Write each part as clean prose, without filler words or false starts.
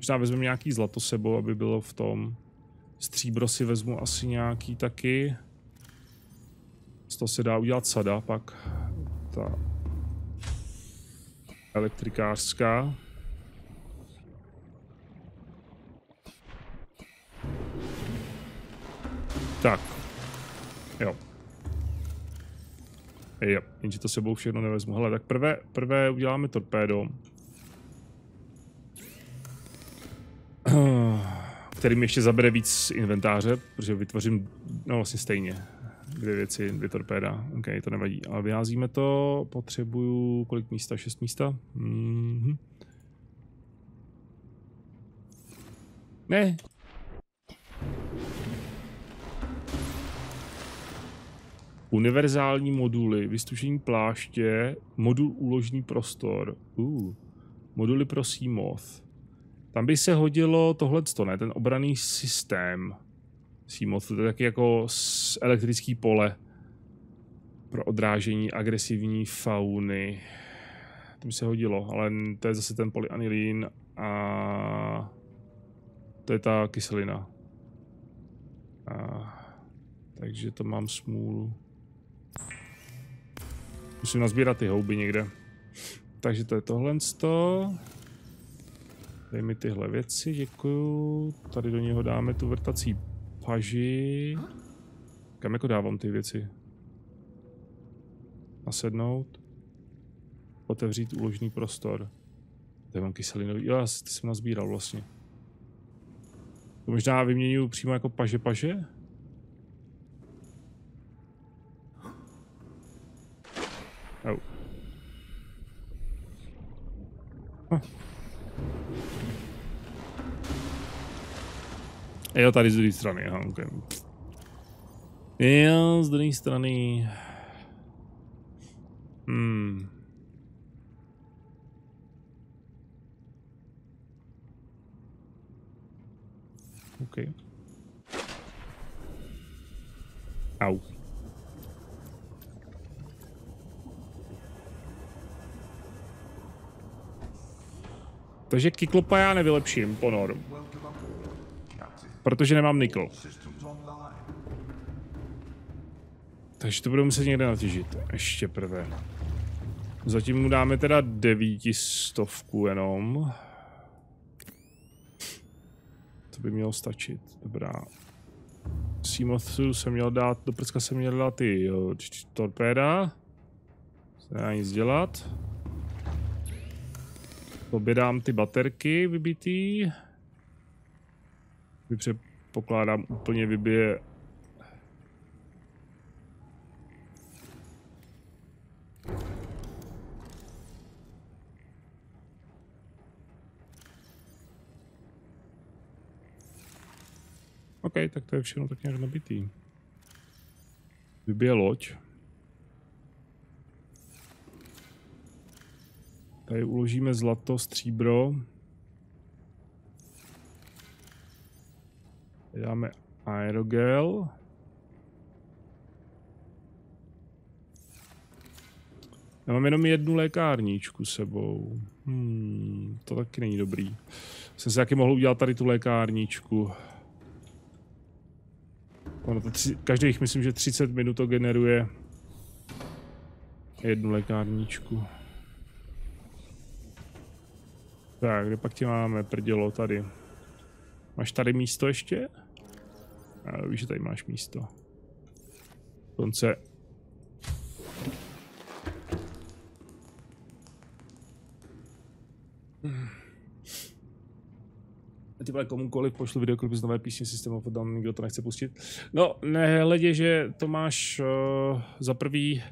Možná vezmeme nějaký zlato sebou, aby bylo v tom. Stříbro si vezmu asi nějaký taky. Z toho se dá udělat sada, pak ta elektrikářská. Tak. Jo. Jo, jenže to sebou všechno nevezmu. Hele, tak prvé uděláme torpédo. Který mi ještě zabere víc inventáře, protože vytvořím, no vlastně stejně. 2 věci, 2 torpéda. OK, to nevadí. Ale vyházíme to, potřebuju kolik místa? 6 místa? Ne. Univerzální moduly, vystužení pláště, modul úložný prostor. Moduly pro Seamoth. Tam by se hodilo tohleto, ne? Ten obranný systém. Seamoth, to je taky jako elektrický pole pro odrážení agresivní fauny. To by se hodilo, ale to je zase ten polyanilín a to je ta kyselina. Takže to mám smůlu. Musím nazbírat ty houby někde. Takže to je tohle. Dej mi tyhle věci, děkuju. Tady do něho dáme tu vrtací paži. Kam jako dávám ty věci? Nasednout. Otevřít úložný prostor. Tady mám kyselinový. Jo, ty jsem nazbíral vlastně. To možná vyměňuji přímo jako paže? Au. Jo, tady z druhé strany, aha, okay. Jo, z druhé strany. OK. Au. Takže Kyklopa já nevylepším, ponor. Protože nemám nikl. Takže to budu muset někde natěžit. Ještě prvé. Zatím mu dáme teda 900 jenom. To by mělo stačit. Dobrá. Seamothu jsem měl dát, do prcka jsem měl dát ty torpéda. Se nedá nic dělat. Tobě dám ty baterky vybitý. Předpokládám úplně vybije. OK, tak to je všechno tak nějak nabitý. Vybije loď. Tady uložíme zlato, stříbro. Tady dáme aerogel. Já mám jenom 1 lékárničku sebou. To taky není dobrý. Jsem si taky mohl udělat tady tu lékárničku. Ono to každých, myslím, že 30 minut to generuje 1 lékárničku. Tak, kde pak tě máme, prdělo, tady. Máš tady místo ještě? Já víš, že tady máš místo. Konce. Ty vole, komukoliv pošlu videoklip z nové písně System of a Down, nikdo to nechce pustit. No, nehledě, že to máš za prvý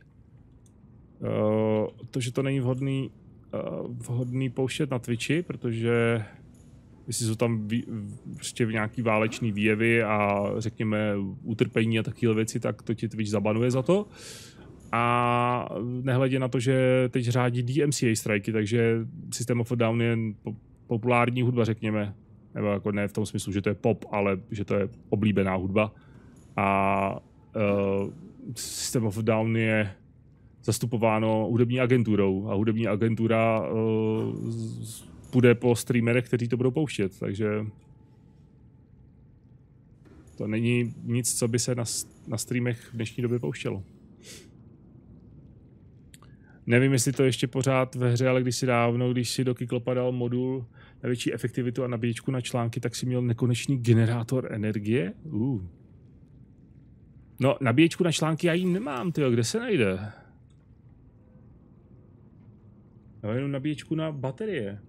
to, že to není vhodný pouštět na Twitchi, protože jestli jsou tam prostě nějaký válečný výjevy a řekněme utrpení a takové věci, tak to ti Twitch zabanuje za to. A nehledě na to, že teď řádí DMCA strajky, takže System of a Down je populární hudba, řekněme. Nebo jako ne v tom smyslu, že to je pop, ale že to je oblíbená hudba. A System of a Down je zastupováno hudební agenturou. A hudební agentura půjde po streamerech, kteří to budou pouštět, takže to není nic, co by se na streamech v dnešní době pouštělo. Nevím, jestli to ještě pořád ve hře, ale když si do Kyklopa dal modul na větší efektivitu a nabíječku na články, tak si měl nekonečný generátor energie. No, nabíječku na články já ji nemám, tyjo, kde se najde? Já jenom nabíječku na baterie.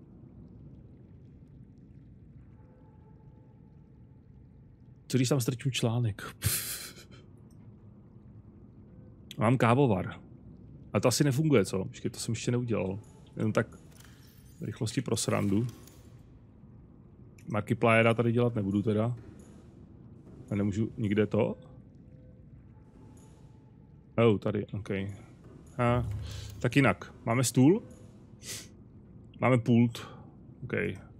Co když tam strčím článek? Mám kávovar. A to asi nefunguje, co? Počkej, to jsem ještě neudělal. Jenom tak v rychlosti pro srandu. Markipliera tady dělat nebudu teda. A nemůžu nikde to. Tady, OK. Tak jinak. Máme stůl. Máme pult. OK.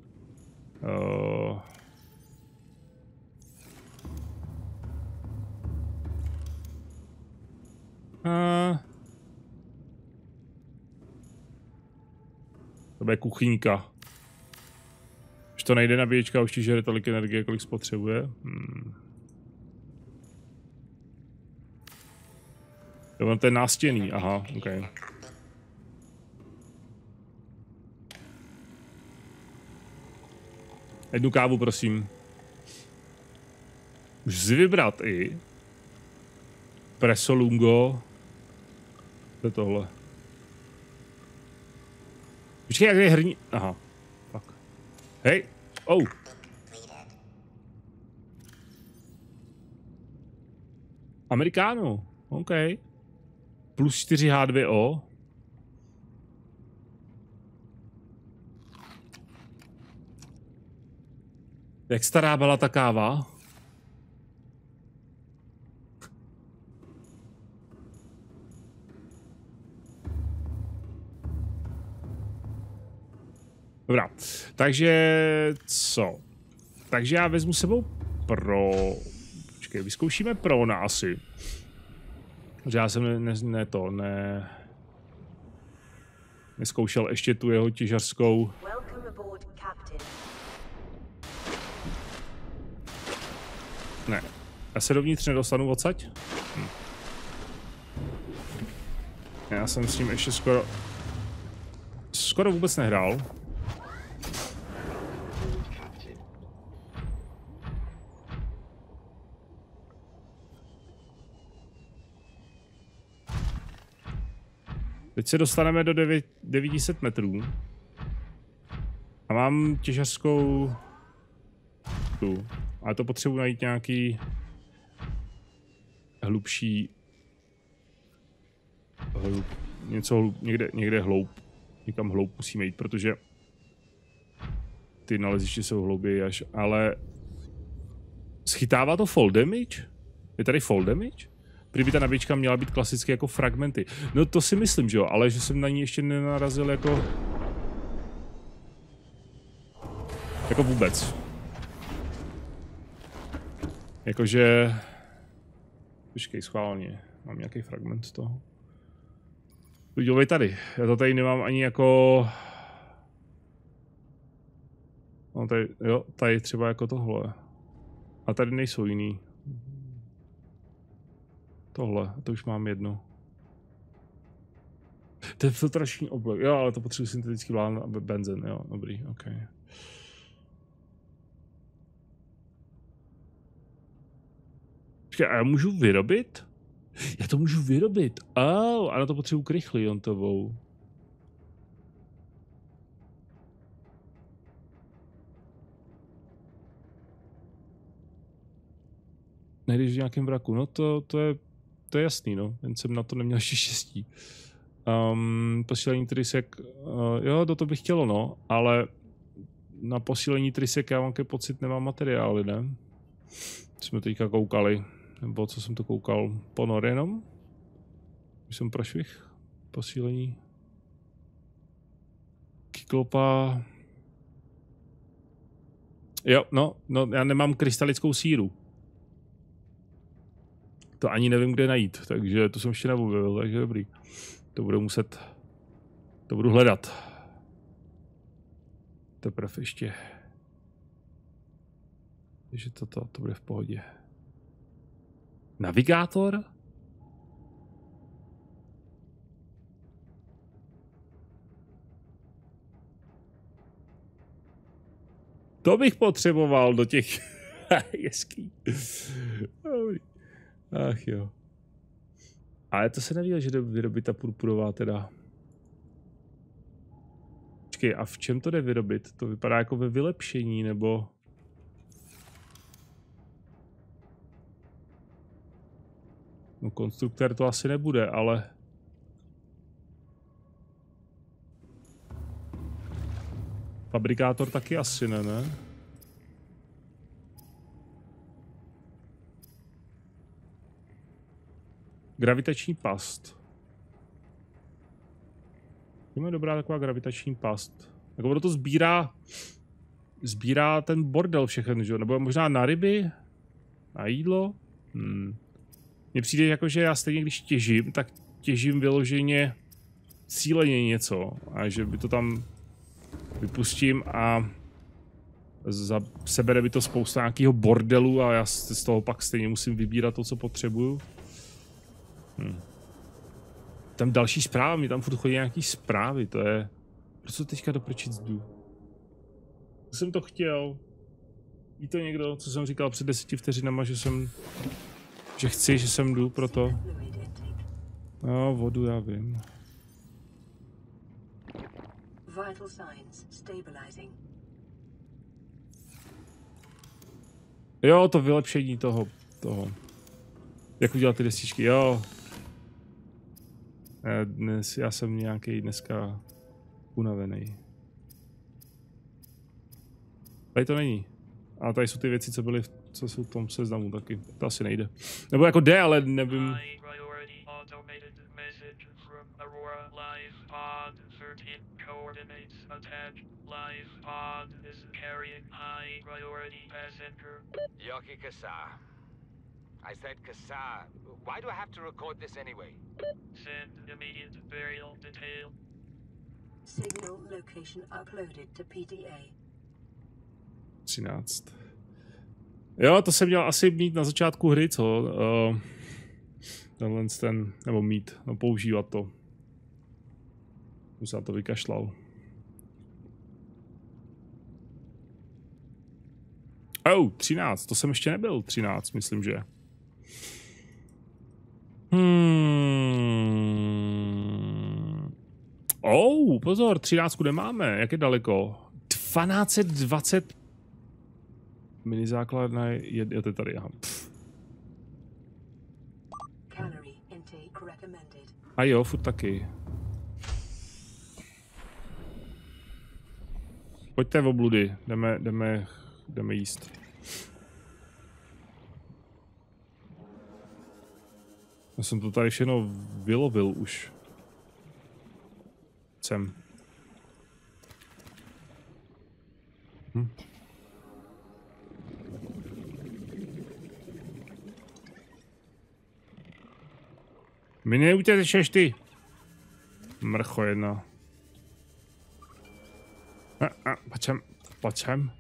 To bude kuchyňka. Už to nejde nabíječka, už ti žere tolik energie, kolik spotřebuje. Jo, to je nástěnný, aha, OK. Jednu kávu, prosím. Už si vybrat i. Presso lungo. To je tohle. Počkej, jak je hrní... Aha. Tak. Hej. Amerikáno. OK. Plus 4 H2O. Jak stará byla ta káva? Dobrá, takže co? Takže já vezmu sebou Počkej, vyzkoušíme Prona asi. Že já jsem neskoušel ještě tu jeho těžařskou. Ne, já se dovnitř nedostanu odsaď? Já jsem s ním ještě skoro vůbec nehrál. Teď se dostaneme do 900 metrů. A mám těžařskou tu. Ale to potřebuji najít nějaký hlubší... někde hloub. Někam hloub musíme jít, protože ty naleziště jsou hlouběji až, ale... Schytává to fall damage? Je tady fall damage? Kdyby ta nabíječka měla být klasicky jako fragmenty. No to si myslím, že jo, ale že jsem na ní ještě nenarazil jako vůbec. Jakože... Počkej, schválně. Mám nějaký fragment z toho. Podívej tady. Já to tady nemám ani jako... No tady, jo, tady třeba jako tohle. A tady nejsou jiný. Tohle, to už mám jedno. To je filtrační oblek. Jo, ale to potřebuji syntetický vlán a benzin, jo, dobrý, OK. Počkej, a já můžu vyrobit? Já to můžu vyrobit. A na to potřebuji krychliontovou. Nejdeš v nějakém vraku, no to je jasný, no. Jen jsem na to neměl ještě štěstí. Posílení trysek, jo, to bych chtělo, no, ale na posílení trysek já mám pocit, nemám materiály, ne? Jsme teďka koukali, nebo co jsem to koukal, ponor jenom? Už jsem prošvih, posílení. Kyklopa. Jo, no, já nemám krystalickou síru. To ani nevím, kde najít, takže to jsem ještě neobjevil, takže dobrý. To budu hledat. teprve ještě. Takže to bude v pohodě. Navigátor? To bych potřeboval do těch jeský. Ach jo. Ale to se neví, že jde vyrobit ta purpurová teda. Počkej, a v čem to jde vyrobit? To vypadá jako ve vylepšení, nebo... No konstruktér to asi nebude, ale... Fabrikátor taky asi ne? Gravitační past. To je dobrá taková gravitační past. Tak ono to sbírá ten bordel všechny, že? Nebo možná na ryby? Na jídlo? Mně přijde jako, že já stejně když těžím, tak těžím vyloženě cíleně něco. A že by to tam vypustím a sebere by to spousta nějakého bordelu a já z toho pak stejně musím vybírat to, co potřebuju. Tam další zpráva, mi tam furt chodí nějaký zprávy, to je... Proč to teďka do prčic jdu? Já jsem to chtěl. Ví to někdo, co jsem říkal před 10 vteřinama, že jsem jdu pro to. No, vodu já vím. Jo, to vylepšení toho. Jak udělat ty destičky, jo. Já jsem nějaký dneska unavený. Tady to není. A tady jsou ty věci, co jsou v tom seznamu taky. To asi nejde. Nebo jako jde, ale nevím. Yoki Kassar. I said Kassar. Why do I have to record this anyway? Send immediate burial detail. Signal location uploaded to PDA. 13. Jo, to jsem měl asi mít na začátku hry, co? Nebo mít, no používat to. Už jsem na to vykašlal. Oh, 13, to jsem ještě nebyl 13, myslím, že. Oh, pozor, 13 nemáme, jak je daleko? 1220 mini základna je to tady, aha. A jo, furt taky. Pojďte v obludy, jdeme jíst. Já jsem to tady všechno vylovil už. Sem. My neutečeš ty. Mrcho jedna. Počem.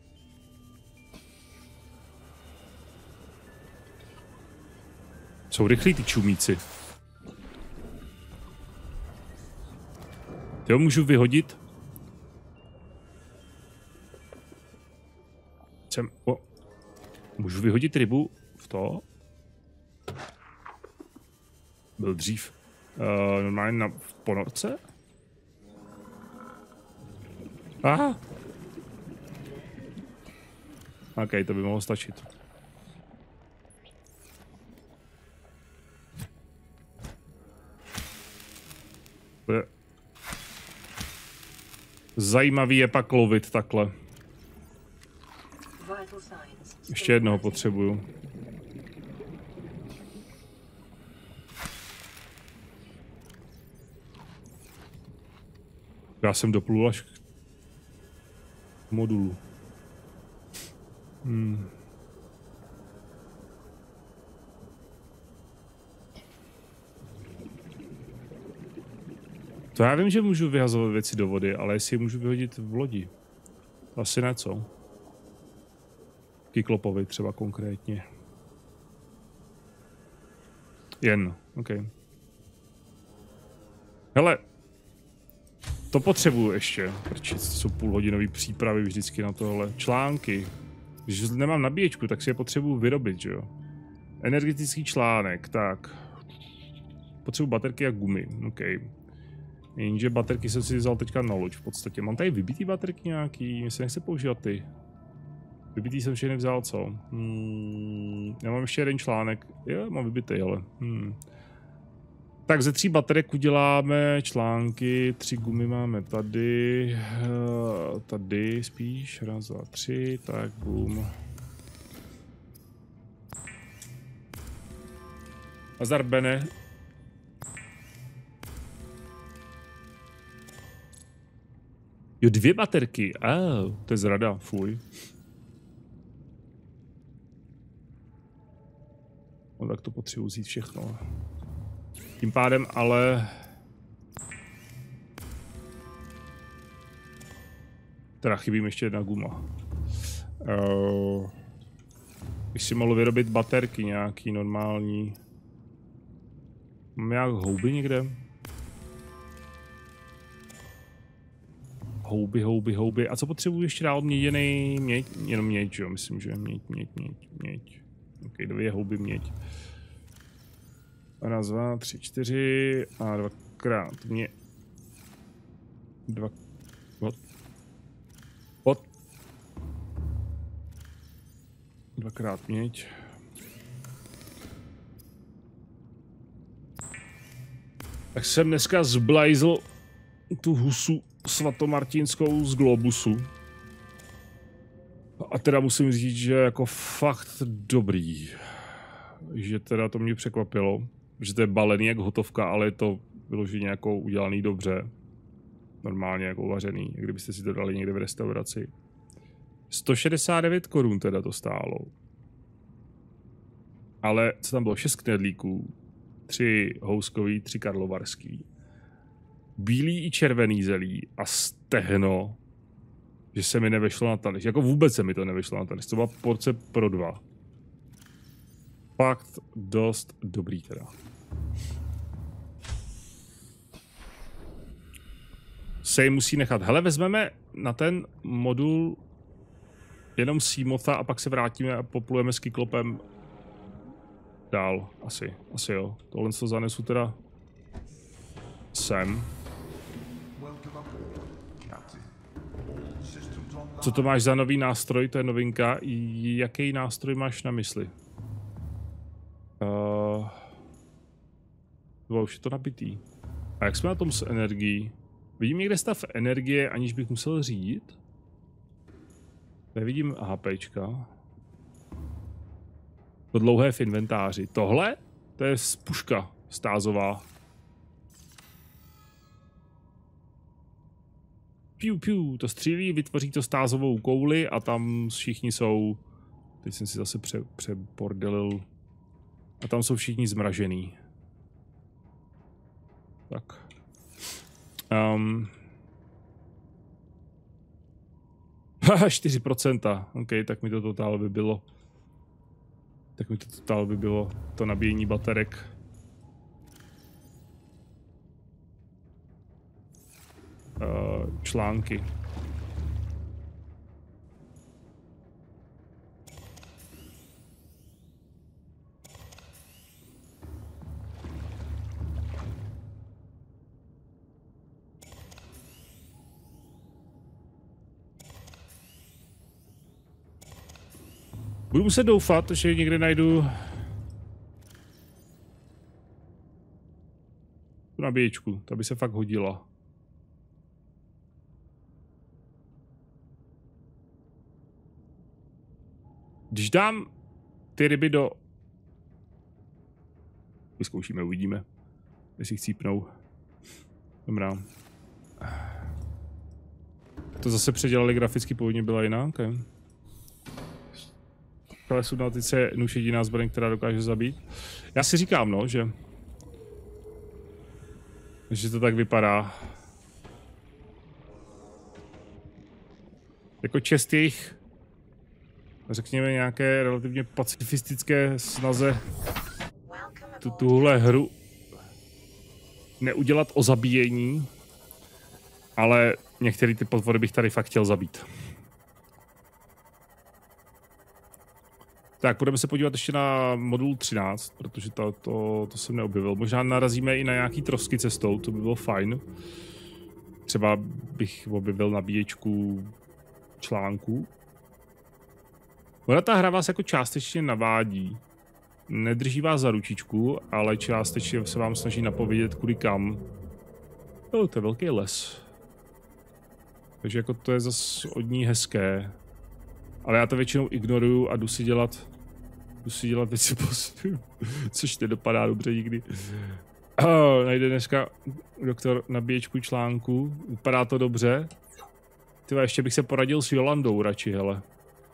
Jsou rychlí ty čumíci. Jo, můžu vyhodit? Můžu vyhodit rybu v to? Byl dřív. Normálně v ponorce? Aha. OK, to by mohlo stačit. Zajímavý je pak lovit takhle. Ještě jednoho potřebuju. Já jsem doplul až k modulu. To já vím, že můžu vyhazovat věci do vody, ale jestli je můžu vyhodit v lodi. Asi ne, co? Kyklopovi třeba konkrétně. Jen, OK. Hele, to potřebuju ještě. Prčit, to jsou půlhodinové přípravy vždycky na tohle. Články. Když nemám nabíječku, tak si je potřebuju vyrobit, že jo? Energetický článek, tak. Potřebuji baterky a gumy, OK. Jenže baterky jsem si vzal teďka na loď v podstatě. Mám tady vybitý baterky nějaký, mně se nechce používat ty. Vybitý jsem všechny vzal, co? Já mám ještě jeden článek. Jo, mám vybitý, ale. Tak ze 3 baterek uděláme články, 3 gumy máme tady. Tady spíš, 1, 2, 3, tak boom. Azar Bene. Jo, 2 baterky. To je zrada, fuj. No tak to potřebuji vzít všechno. Tím pádem ale... Teda chybí mi ještě jedna guma. Bych si mohl vyrobit baterky nějaký normální. Mám nějak houby někde? Houby. A co potřebuji ještě dál? Měděnej měď? Jenom měď, jo? Myslím, že měď. Ok, 2 houby měď. 1, 2, 3, 4 a 2krát mě. 2. Pod. 2krát měď. Tak jsem dneska zblajzl tu husu svatomartinskou z Globusu. A teda musím říct, že jako fakt dobrý. Že teda to mě překvapilo. Že to je balený jak hotovka, ale je to vyloženě jako udělaný dobře. Normálně jako uvařený, jak kdybyste si to dali někde v restauraci. 169 korun teda to stálo. Ale co tam bylo? 6 knedlíků, 3 houskový, 3 karlovarský. Bílý i červený zelí a stehno, že se mi nevešlo na talíř. Jako vůbec se mi to nevešlo na talíř. To byla porce pro 2. Fakt dost dobrý teda. Se musí nechat. Hele, vezmeme na ten modul jenom Seamotha a pak se vrátíme a poplujeme s Kyklopem dál. Asi jo. Tohle to zanesu teda sem. Co to máš za nový nástroj? To je novinka. Jaký nástroj máš na mysli? Už je to nabitý. A jak jsme na tom s energií? Vidím někde stav energie, aniž bych musel řídit? Nevidím HPčka. To dlouhé v inventáři. Tohle? To je puška stázová. Piu, to střílí, vytvoří to stázovou kouli a tam všichni jsou... Teď jsem si zase přebordelil. A tam jsou všichni zmražený. Tak. 4%. OK, tak mi to totál by bylo. To nabíjení baterek. Články. Budu muset doufat, že někde najdu tu nabíječku, ta by se fakt hodila. Když dám ty ryby do... Vyzkoušíme, uvidíme, jestli chcípnou. Dobrá. To zase předělali graficky, původně byla jiná, okay. Ale subnautice je nuž jediná zbraň, která dokáže zabít. Já si říkám, no, že to tak vypadá. jako čest jejich, řekněme, nějaké relativně pacifistické snaze tuhle hru neudělat o zabíjení, ale některé ty potvory bych tady fakt chtěl zabít. Tak, budeme se podívat ještě na modul 13, protože to jsem neobjevil. Možná narazíme i na nějaký trosky cestou, to by bylo fajn. Třeba bych objevil nabíječku článků. Ona ta hra vás jako částečně navádí. Nedrží vás za ručičku, ale částečně se vám snaží napovědět kudy kam. To je velký les. Takže jako to je zase od ní hezké. Ale já to většinou ignoruju a jdu si dělat věci postupně, což nedopadá dobře nikdy. Najde dneska doktor nabíječku článku. Vypadá to dobře. Tyva, ještě bych se poradil s Jolandou radši, hele.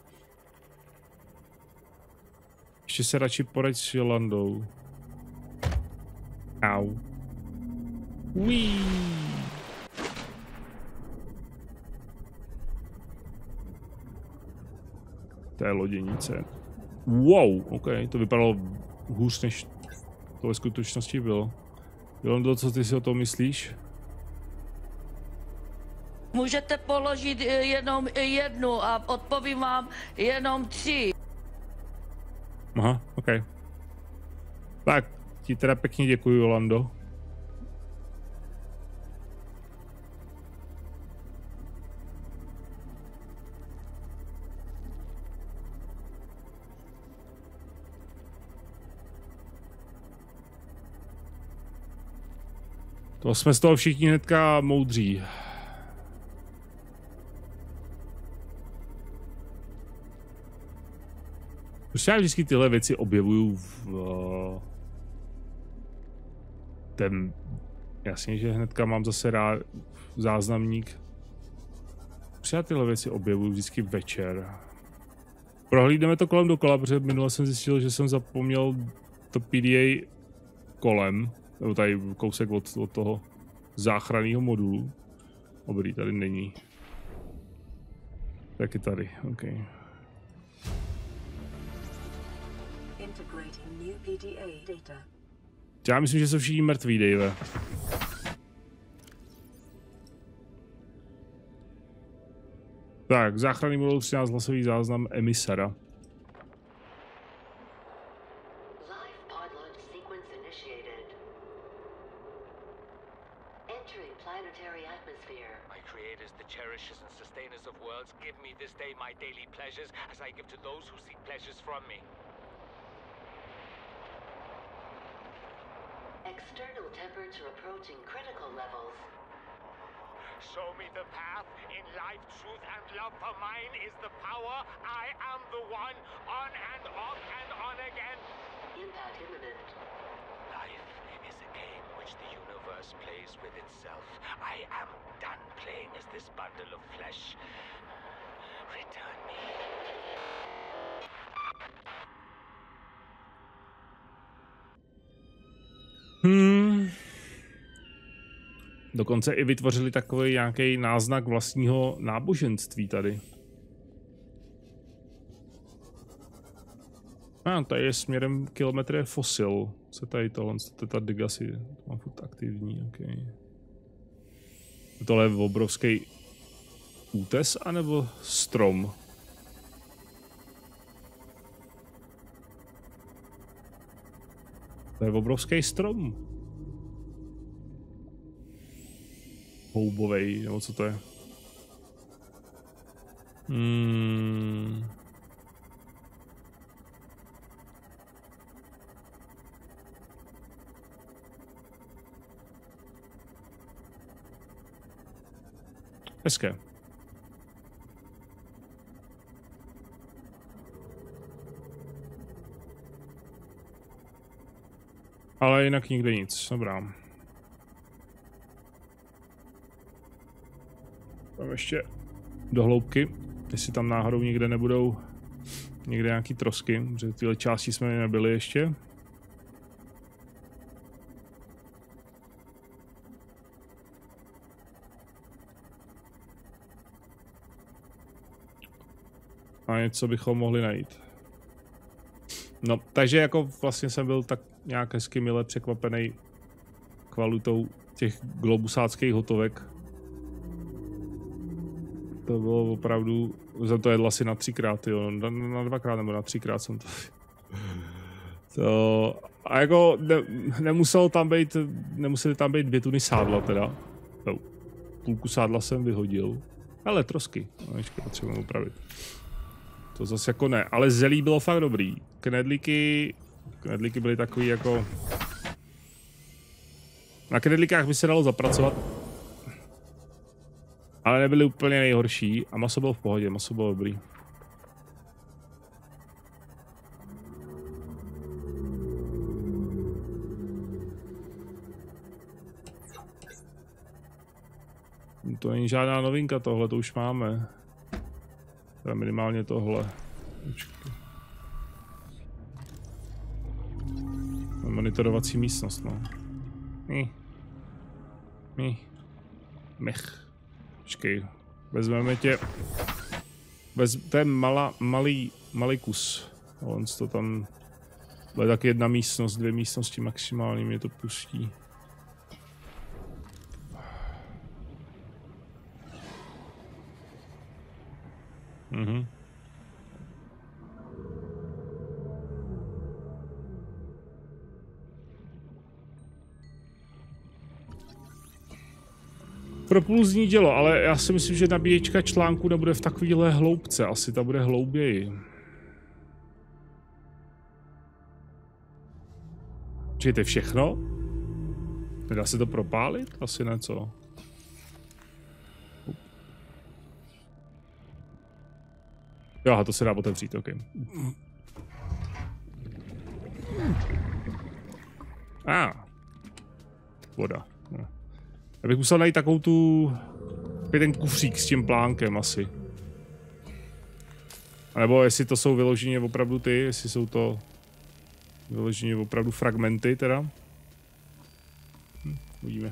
Ještě se radši poraď s Jolandou. Au. Uí. To je loděnice. Wow, ok, to vypadalo hůř, než to ve skutečnosti bylo. Jolando, co ty si o tom myslíš? Můžete položit jenom jednu a odpovím vám jenom 3. Aha, ok. Tak, ti teda pěkně děkuji, Jolando. To jsme z toho všichni hnedka moudří. Prostě já vždycky tyhle věci objevuju v ten... Jasně, že hnedka mám zase rád záznamník. Prostě já tyhle věci objevuju vždycky večer. Prohlídneme to kolem dokola, protože minule jsem zjistil, že jsem zapomněl to PDA kolem. Nebo tady kousek od toho záchranného modulu. Dobrý, tady není. Tak je tady, ok. Já myslím, že jsou všichni mrtví, Dave. Tak, záchranný modul 13, hlasový záznam emisara. External temperature approaching critical levels. Show me the path in life, truth, and love, for mine is the power. I am the one, on and off and on again. Impact imminent. Life is a game which the universe plays with itself. I am done playing as this bundle of flesh. Return me. Dokonce i vytvořili takový nějaký náznak vlastního náboženství tady. Tady je směrem kilometr fosil. Co tady tohle? Ta Degasy. To mám furt aktivní, okay. Tohle je obrovský útes anebo strom? To je obrovský strom. Houbovej, nebo co to je? Hezké. Ale jinak nikde nic, dobrá. Tam ještě do hloubky, jestli tam náhodou někde nebudou někde nějaký trosky, protože tyhle části jsme nebyli ještě. A něco bychom mohli najít. No, takže jako vlastně jsem byl tak nějak hezky mile překvapený kvalitou těch globusáckých hotovek. To bylo opravdu, jsem to jedl asi na 3krát, jo, na 2krát nebo na 3krát jsem to... A jako nemuseli tam být 2 tuny sádla teda. No, půlku sádla jsem vyhodil. Ale trosky, no, ještě potřebujeme upravit. To zase jako ne, ale zelí bylo fakt dobrý. Knedlíky byly takový jako... Na knedlíkách by se dalo zapracovat. Ale nebyly úplně nejhorší a maso bylo v pohodě, maso bylo dobrý. To není žádná novinka, tohle to už máme. To je minimálně tohle. Počkej. Monitorovací místnost, no. Mech. Počkej, vezmeme tě. To je malý kus. On to tam. Bude tak 1 místnost, 2 místnosti maximálně mě to pustí. Mhm. Propulzní dělo, ale já si myslím, že nabíječka článku nebude v takovéhle hloubce, asi ta bude hlouběji. Čiže to je všechno? Nedá se to propálit? Asi ne, co? Jo, to se dá otevřít, ok. Voda. No. Já bych musel najít takovou tu... ten kufřík s tím plánkem asi. A nebo jestli to jsou vyloženě opravdu ty, jestli jsou to... vyloženě opravdu fragmenty teda. Uvidíme.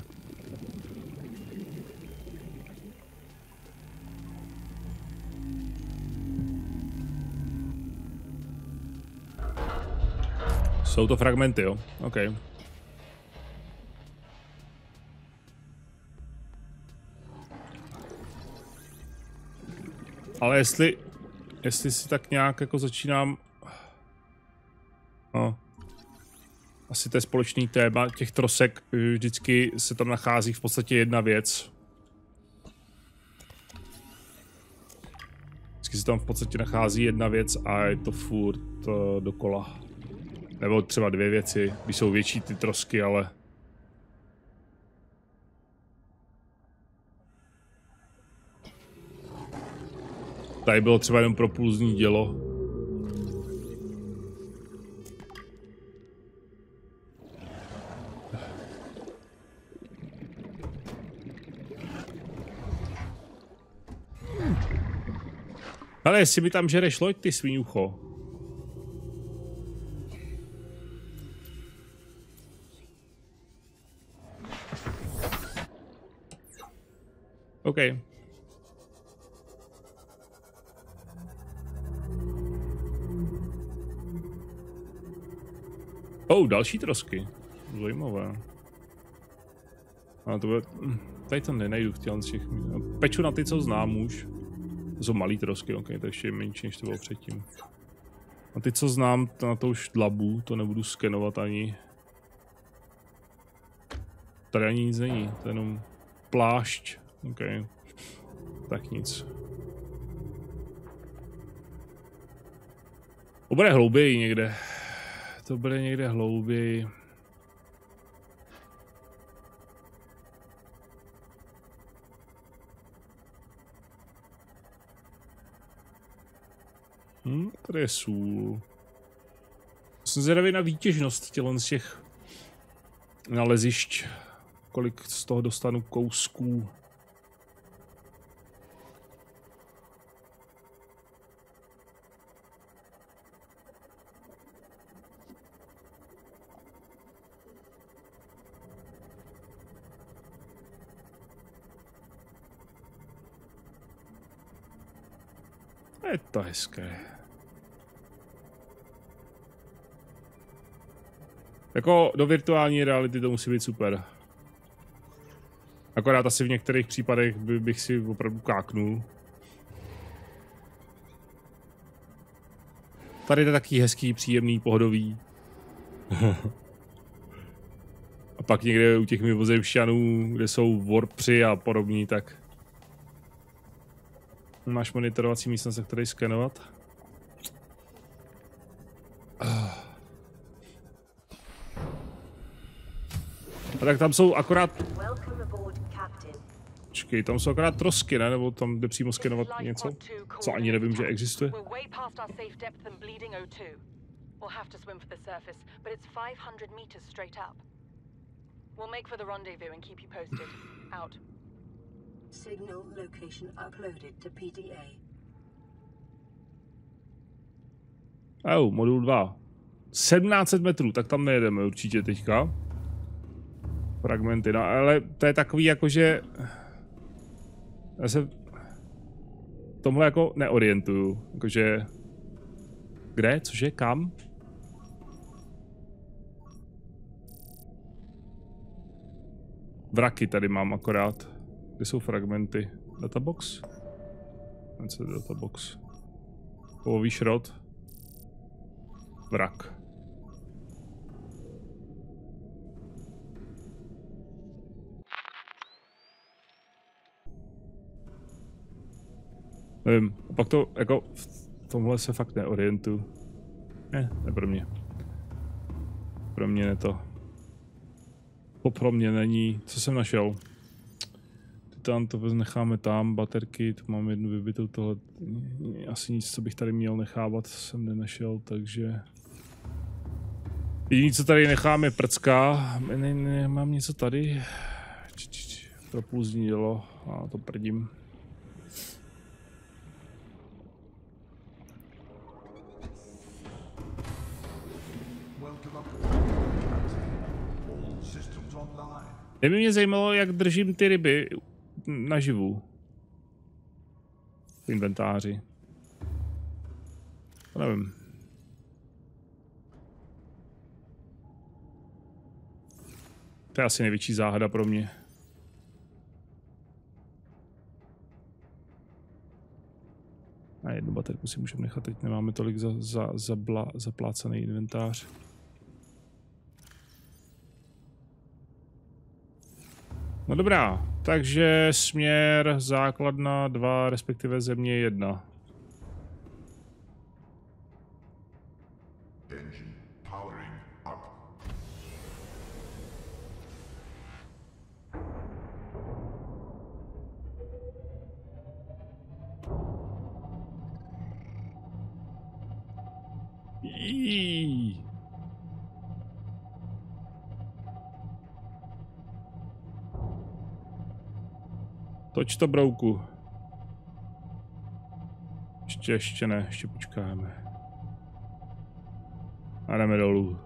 Jsou to fragmenty, jo? OK. Ale jestli si tak nějak jako začínám... No. Asi to je společný téma těch trosek, vždycky se tam nachází v podstatě jedna věc. Vždycky se tam v podstatě nachází jedna věc a je to furt dokola. Nebo třeba 2 věci, když jsou větší ty trosky, ale... Tady bylo třeba jenom propulzní dělo. Ale jestli mi tam žereš loď, ty sviňucho. OK. Další trosky. Zajímavé. A to bude... Tady to nenajdu v těch... Peču na ty, co znám už. To jsou malý trosky, ok, to je ještě menší, než to bylo předtím. A ty, co znám, na to už dlabu, to nebudu skenovat ani. Tady ani nic není, to je jenom plášť, ok. Tak nic. To bude hlouběji někde. To bude někde hlouběji. Tady je sůl. Jsem zvědavý na výtěžnost z těch nalezišť. Kolik z toho dostanu kousků. Je to hezké. Jako do virtuální reality to musí být super. Akorát asi v některých případech bych si opravdu káknul. Tady je to taky hezký, příjemný, pohodový. A pak někde u těch mimozemšťanů, kde jsou warpři a podobní, tak máš monitorovací místnost, se který skenovat. A tak tam jsou akorát... Počkej, tam jsou akorát trosky, ne? Nebo tam jde přímo skenovat něco, co ani nevím, že existuje. Signal location uploaded to PDA. Modul 2. 1700 metrů, tak tam nejedeme určitě teďka. Fragmenty, no ale to je takový jakože... Já se v tomhle jako neorientuju, jakože... Kde? Cože? Kam? Vraky tady mám akorát. Kde jsou fragmenty? Databox? Co je databox? Kovový šrot. Vrak. Nevím, a pak to jako v tomhle se fakt neorientuju. Ne pro mě. Pro mě ne to. To pro mě není. Co jsem našel? Tam to necháme tam, baterky, tu mám jednu vybitou, tohle asi nic, co bych tady měl nechávat, jsem nenašel, takže... Jediný, co tady necháme, je prcka, mám něco tady, propulzní dělo, a to prdím. Kdyby mě zajímalo, jak držím ty ryby naživu. V inventáři. To nevím. To je asi největší záhada pro mě. A jednu baterku si můžeme nechat, teď nemáme tolik zaplácený inventář. No dobrá, takže směr základna 2, respektive země 1. Toč to, brouku. Ještě ne, ještě počkáme. A jdeme dolů.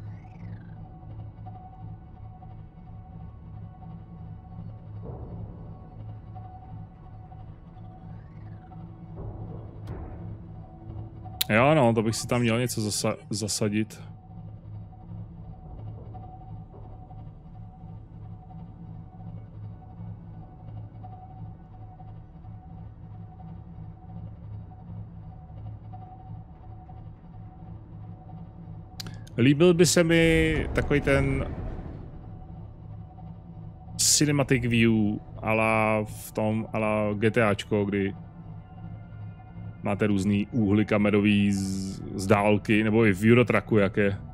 Jo no, to bych si tam měl něco zasadit. Líbil by se mi takový ten cinematic view ala v tom ala GTAčko, kdy máte různý úhly kamerový z dálky, nebo i v Eurotracku, jak je.